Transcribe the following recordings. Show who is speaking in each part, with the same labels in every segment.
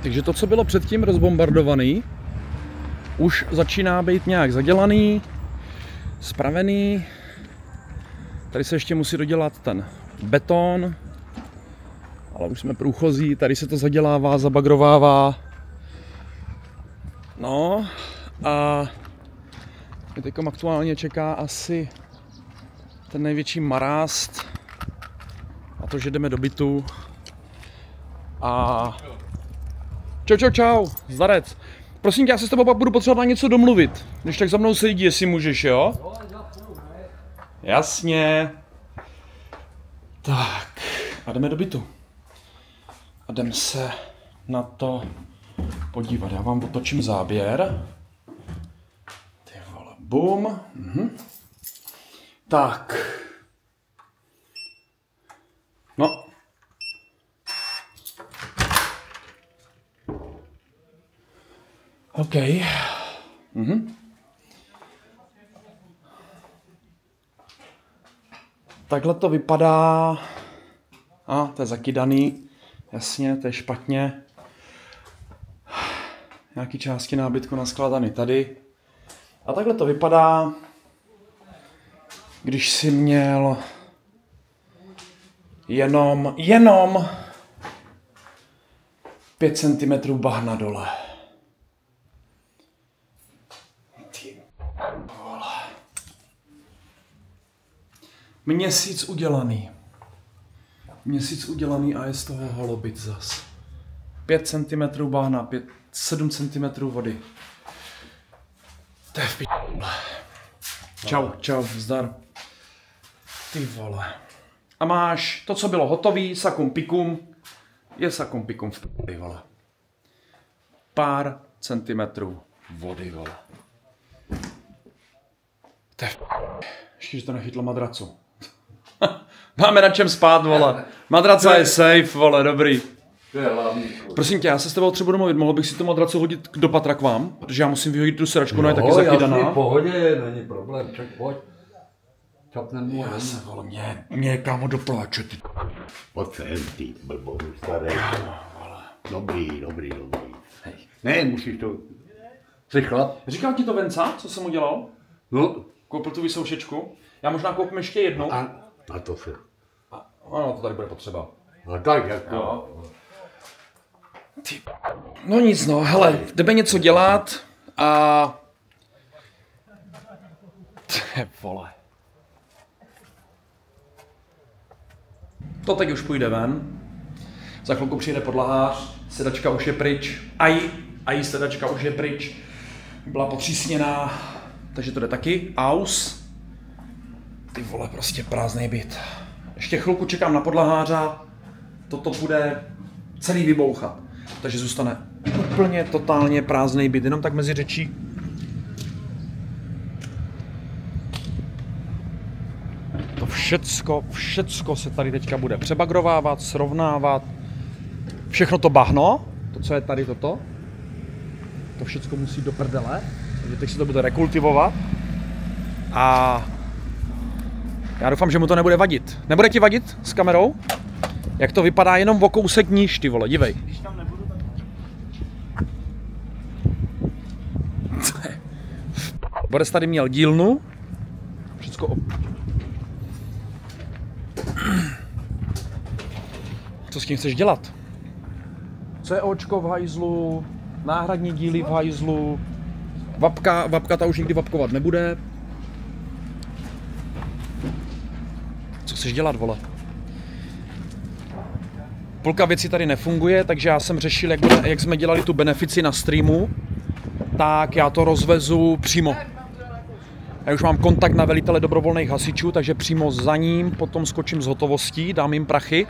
Speaker 1: Takže to, co bylo předtím rozbombardovaný, už začíná být nějak zadělaný, spravený. Tady se ještě musí dodělat ten beton, ale už jsme průchozí, tady se to zadělává, zabagrovává. No a mě teď aktuálně čeká asi ten největší marást a to, že jdeme do bytu. A čau, zdarec. Prosím tě, já se s tebou pak budu potřebovat na něco domluvit. Když tak za mnou se jdi, jestli můžeš, jo? Jasně. Tak, a jdeme do bytu. A jdem se na to podívat. Já vám otočím záběr. Ty vole, bum. Tak. No. OK. Takhle to vypadá. To je zakydaný. Jasně, to je špatně. Nějaký části nábytku naskladaný tady. A takhle to vypadá, když si měl jenom 5 cm bahna dole. Měsíc udělaný a je z toho holobit zas. 5 cm bahna, 7 cm vody. To je v p***le. Čau, zdar. Ty vole. A máš to, co bylo hotový, sakum pikum. Je sakum pikum v p***li, vole. Pár centimetrů vody, vole. To je v p***li. Ještě, že to nechytlo madracu. Máme na čem spát, vole. Madraca je safe, vole, dobrý. Prosím tě, já se s tebou třeba budu mluvit, mohl bych si tu madracu hodit do patra k vám, protože já musím vyhodit tu sedačku, no je taky zakydaná.
Speaker 2: Jo, v pohodě, není problém, ček, pojď. Čapnem mu,
Speaker 1: já se, vole, mě kámo dopláče, ty.
Speaker 2: Pojď sem, ty blbou, starý. Dobrý. Hej. Ne, musíš to... Jsi chlap.
Speaker 1: Říkal ti to Venca, co jsem udělal?
Speaker 2: No.
Speaker 1: Koupil tu vysoušečku. Já možná koupím ještě jednu.
Speaker 2: A to se.
Speaker 1: Ano, to tady bude potřeba.
Speaker 2: A tak, jak to.
Speaker 1: Jo. Ty. No nic, no, hele, jdeme něco dělat a... Ty vole. To teď už půjde ven. Za chvilku přijde podlahář, sedačka už je pryč. Aj sedačka už je pryč. Byla potřísněná, takže to jde taky. Aus. Ty vole, prostě prázdnej byt. Ještě chvilku čekám na podlaháře. Toto bude celý vybouchat. Takže zůstane úplně totálně prázdnej byt, jenom tak mezi řečí. To všecko se tady teďka bude přebagrovávat, srovnávat. Všechno to bahno, to, co je tady toto, to všecko musí do prdele. Takže teď se to bude rekultivovat. A já doufám, že mu to nebude vadit. Nebude ti vadit s kamerou? Jak to vypadá jenom o kousek níž, ty vole, dívej. Boris tady měl dílnu. Všecko Co s tím chceš dělat? COčko v hajzlu, náhradní díly v hajzlu, vapka ta už nikdy vapkovat nebude. Co chceš dělat, vole? Půlka věcí tady nefunguje, takže já jsem řešil, jak jsme dělali tu benefici na streamu, tak já to rozvezu přímo. Já už mám kontakt na velitele dobrovolných hasičů, takže přímo za ním potom skočím s hotovostí, dám jim prachy.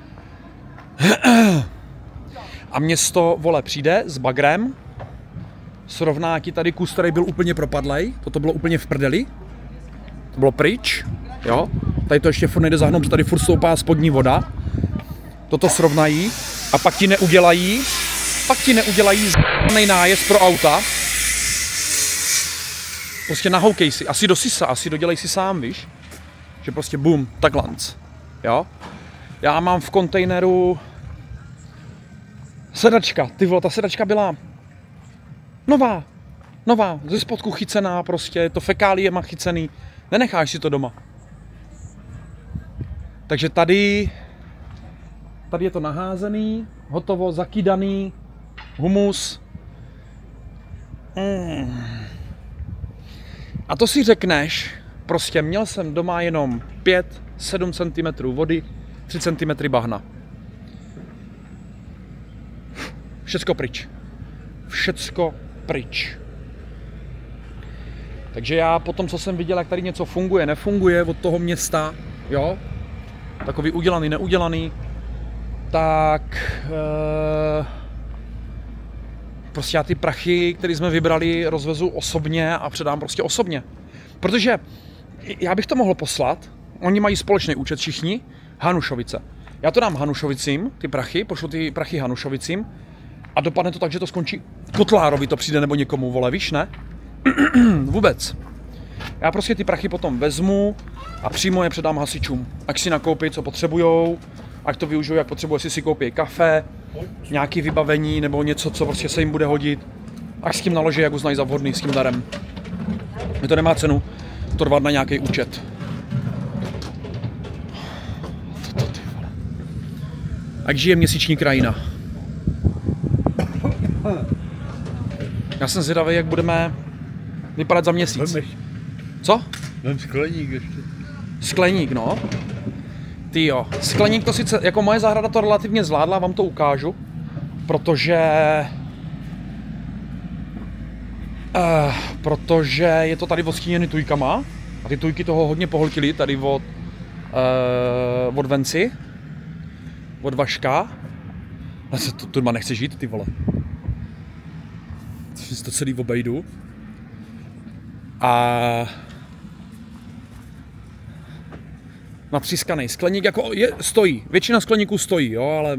Speaker 1: A město, vole, přijde s bagrem, srovná ti tady kus, který byl úplně propadlej, toto bylo úplně v prdeli, to bylo pryč, jo, tady to ještě furt nejde zahnout, protože tady furt stoupá spodní voda, toto srovnají a pak ti neudělají z***nej nájezd pro auta, prostě nahoukej si, asi do sisa, asi dodělej si sám, víš, že prostě bum, taklanc, jo. Já mám v kontejneru Sedačka, ty vole, ta sedačka byla nová, ze spodku chycená prostě, to fekáliema chycený, nenecháš si to doma. Takže tady je to naházený, hotovo, zakýdaný, humus. A to si řekneš, prostě měl jsem doma jenom 5-7 cm vody, 3 cm bahna. Všecko pryč. Všecko pryč. Takže já potom, co jsem viděl, jak tady něco funguje, nefunguje od toho města, jo, takový udělaný, neudělaný, tak prostě já ty prachy, které jsme vybrali, rozvezu osobně a předám prostě osobně. Protože já bych to mohl poslat, oni mají společný účet všichni, Hanušovice. Já to dám Hanušovicím, ty prachy, pošlu ty prachy Hanušovicím a dopadne to tak, že to skončí Kotlárovi, to přijde nebo někomu, vole, víš, ne? Vůbec. Já prostě ty prachy potom vezmu a přímo je předám hasičům. Ať si nakoupí, co potřebujou, ať to využijou, jak potřebují, jestli si koupí kafe, nějaké vybavení nebo něco, co prostě se jim bude hodit. Ať s tím naloží, jak uznají za vhodný, s tím darem. Mně to nemá cenu to rvat na nějaký účet. Ať žije měsíční krajina. Já jsem zvědavý, jak budeme vypadat za měsíc. Co?
Speaker 2: Mám skleník ještě.
Speaker 1: Skleník, no. Ty jo. Skleník to sice, jako moje zahrada to relativně zvládla, vám to ukážu. Protože je to tady odstíněný tujkama. A ty tujky toho hodně pohltily tady od Venci. Od Vaška. Ale to tu nechce žít, ty vole. To celý obejdu. A natřískaný skleník jako stojí. Většina skleníků stojí, jo, ale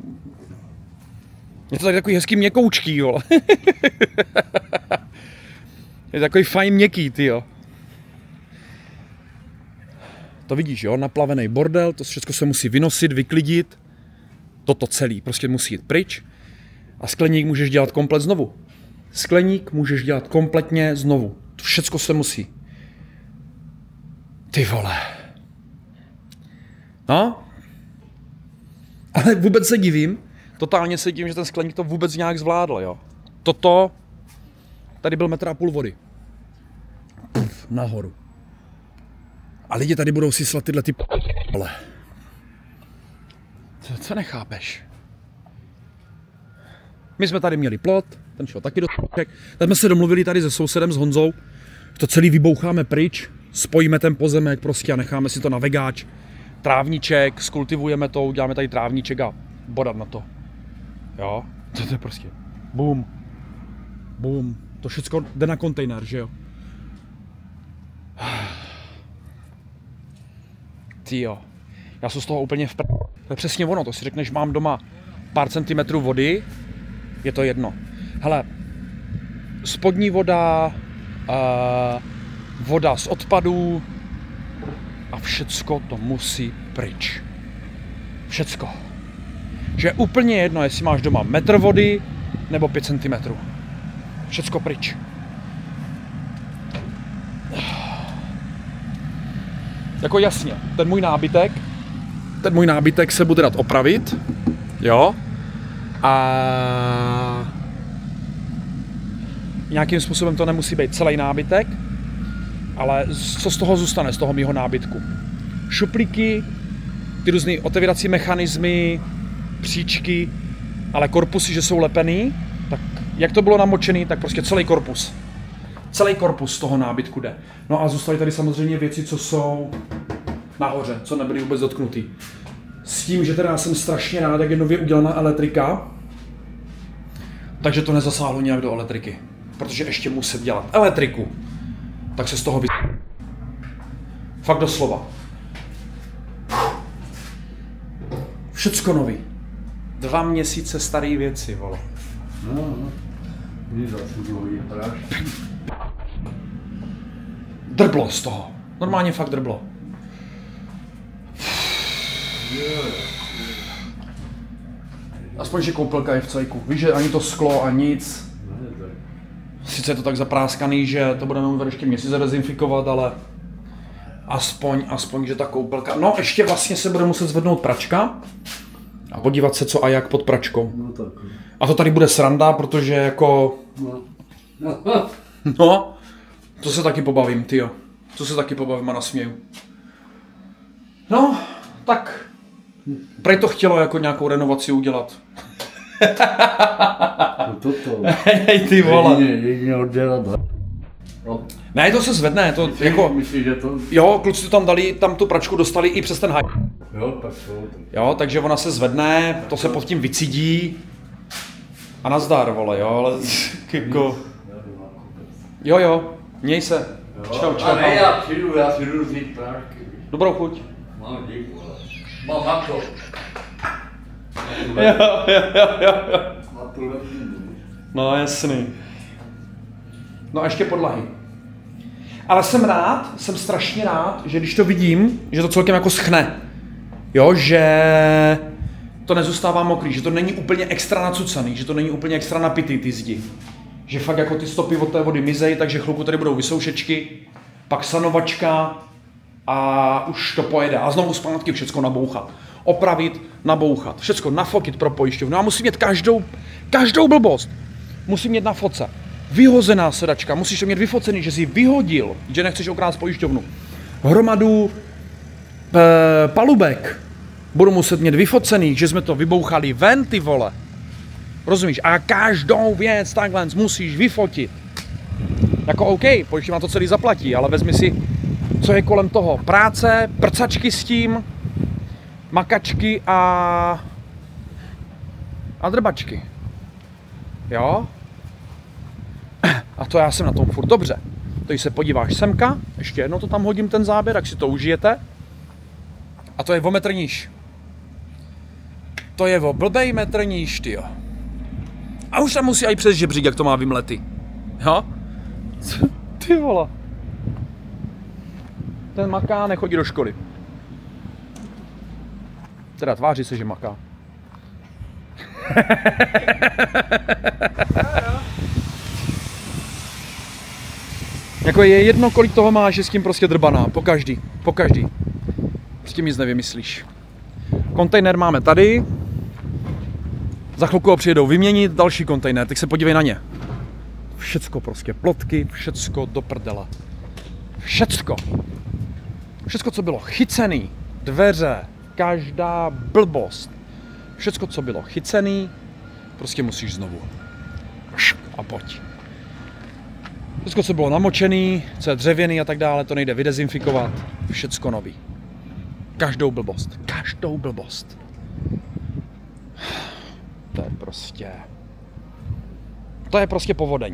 Speaker 1: je to takový hezký měkoučký, jo. Je takový fajn měkký, ty jo. To vidíš, jo, naplavený bordel, to všechno se musí vynosit, vyklidit. Toto celý prostě musí jít pryč. A skleník můžeš dělat komplet znovu. Skleník můžeš dělat kompletně znovu. To všecko se musí. Ty vole. No. Ale vůbec se divím. Totálně se divím, že ten skleník to vůbec nějak zvládl, jo. Toto. Tady byl 1,5 metru vody. Puf, nahoru. A lidi tady budou si slat tyhle ty p***le. Co nechápeš? My jsme tady měli plot, ten šel taky do s***ek. Tak jsme se domluvili tady se sousedem, s Honzou, to celý vyboucháme pryč, spojíme ten pozemek prostě a necháme si to na vegáč. Trávníček, skultivujeme to, uděláme tady trávníček a bodat na to. Jo, to je prostě bum, bum. To všechno jde na kontejner, že jo? Tyjo, já jsem z toho úplně To je přesně ono, to si řekneš, mám doma pár centimetrů vody, je to jedno. Hele, spodní voda, voda z odpadů a všecko to musí pryč. Všecko. Že je úplně jedno, jestli máš doma metr vody nebo 5 cm. Všecko pryč. Jako jasně, ten můj nábytek se bude dát opravit, jo, a nějakým způsobem to nemusí být celý nábytek, ale co z toho zůstane, z toho mýho nábytku? Šuplíky, ty různý otevírací mechanismy, příčky, ale korpusy, že jsou lepený, tak jak to bylo namočený, tak prostě celý korpus. Celý korpus toho nábytku jde. No a zůstaly tady samozřejmě věci, co jsou nahoře, co nebyly vůbec dotknutý. S tím, že teda jsem strašně rád, jak je nově udělaná elektrika, takže to nezasáhlo nějak do elektriky. Protože ještě muset dělat elektriku, tak se z toho fakt doslova. Všecko nový. 2 měsíce staré věci, vole.
Speaker 2: No.
Speaker 1: Drblo z toho. Normálně fakt drblo. Aspoň, že koupelka je v cejku. Víš, že ani to sklo a nic. Sice je to tak zapráskaný, že to budeme muset ještě měsíc dezinfikovat, ale aspoň, že ta koupelka... No, ještě vlastně se bude muset zvednout pračka a podívat se, co a jak pod pračkou.
Speaker 2: No tak.
Speaker 1: A to tady bude sranda, protože jako... No, to se taky pobavím, tyjo. To se taky pobavím a nasměju. No, tak... Prej to chtělo jako nějakou renovaci udělat.
Speaker 2: Toto.
Speaker 1: Hej, ty vole.
Speaker 2: Jedině oddělat. No.
Speaker 1: Ne, to se zvedne, to jako...
Speaker 2: Myslíš, že to...
Speaker 1: Jo, kluci to tam dali, tam tu pračku dostali i přes ten haj.
Speaker 2: Jo, tak to.
Speaker 1: Jo, takže ona se zvedne, to se pod tím vycidí. A nazdar, vole, jo, ale jako... Jo, měj se. Čau.
Speaker 2: A ne, já přijdu vzít prášky.
Speaker 1: Dobrou chuť.
Speaker 2: Mám dík, vole. Mám na to.
Speaker 1: Jo.
Speaker 2: Na to lepší.
Speaker 1: No jasný. No a ještě podlahy. Ale jsem strašně rád, že když to vidím, že to celkem jako schne. Jo, že to nezůstává mokrý, že to není úplně extra nacucaný, že to není úplně extra napitý ty zdi. Že fakt jako ty stopy od té vody mizej, takže chvilku tady budou vysoušečky, pak sanovačka a už to pojede. A znovu zpátky všecko nabouchat. Opravit, nabouchat, všecko nafotit pro pojišťovnu. A musím mít každou blbost. Musím mít na foce. Vyhozená sedačka, musíš to mít vyfocený, že jsi vyhodil, že nechceš okrást pojišťovnu. Hromadu palubek budu muset mít vyfocených, že jsme to vybouchali ven, ty vole. Rozumíš? A každou věc takhle musíš vyfotit. Jako OK, pojišťovna to celý zaplatí, ale vezmi si, co je kolem toho. Práce, prcačky s tím, makačky a drbačky. Jo? A to já jsem na tom furt dobře. To když se podíváš semka, ještě jednou to tam hodím ten záběr, jak si to užijete. A to je o metr níž. To je o blbej metr níž, tyjo. A už tam musí i přes žebřík, jak to má vymlety. Jo? Ty vole. Ten maká, nechodí do školy. Teda tváří se, že maká. Jako je jedno, kolik toho máš, je s tím prostě drbaná. Po každý. S tím nic nevymyslíš. Kontejner máme tady. Za chvilku ho přijedou vyměnit, další kontejner, tak se podívej na ně. Všecko prostě, plotky, všecko do prdele. Všecko, co bylo chycený, dveře, každá blbost. Všecko, co bylo chycený, prostě musíš znovu. A pojď. Všecko, co bylo namočený, co je dřevěný a tak dále, to nejde vydezinfikovat. Všecko nový. Každou blbost. To je prostě povodeň.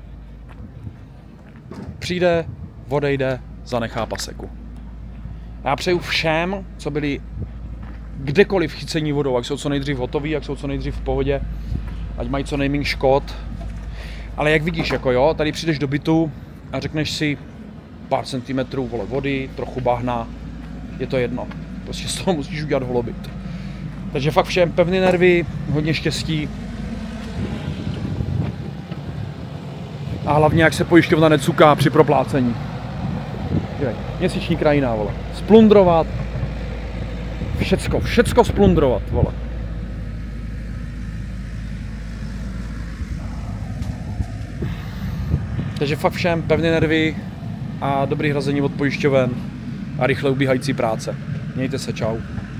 Speaker 1: Přijde, odejde, zanechá paseku. Já přeju všem, co byli kdekoliv chycení vodou, jak jsou co nejdřív hotoví, jak jsou co nejdřív v pohodě, ať mají co nejméně škod. Ale jak vidíš, jako jo, tady přijdeš do bytu a řekneš si pár centimetrů vole vody, trochu bahna, je to jedno. Prostě z toho musíš udělat holobyt. Takže fakt všem pevné nervy, hodně štěstí. A hlavně, jak se pojišťovna necuká při proplácení. Měsíční krajina, vole. Splundrovat. Všecko splundrovat, vole. Takže fakt všem pevné nervy a dobrý hrazení od pojišťoven a rychle ubíhající práce. Mějte se, čau.